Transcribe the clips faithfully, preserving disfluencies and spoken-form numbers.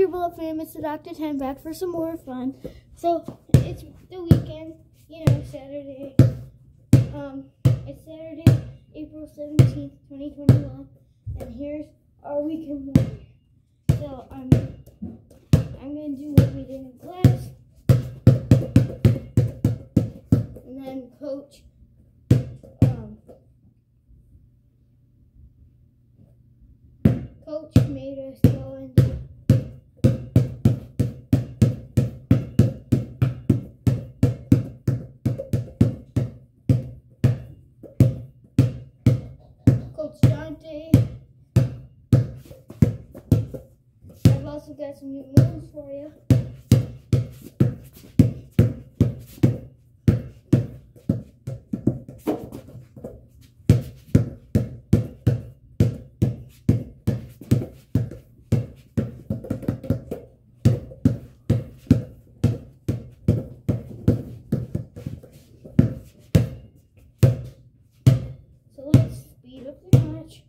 Bullet fam, it's the Doctor ten back for some more fun. So it's the weekend, you know, Saturday. Um, it's Saturday, April seventeenth, twenty twenty-one, and here's our weekend warrior. So I'm, I'm gonna do what we did in class, and then coach. Um, coach made us go into. Coach Dante. I've also got some new moves for you. So let's speed up the match.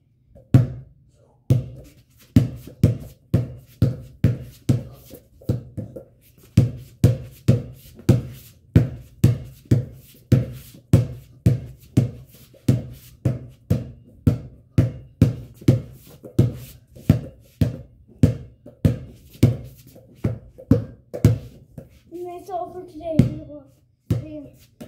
And that's all for today.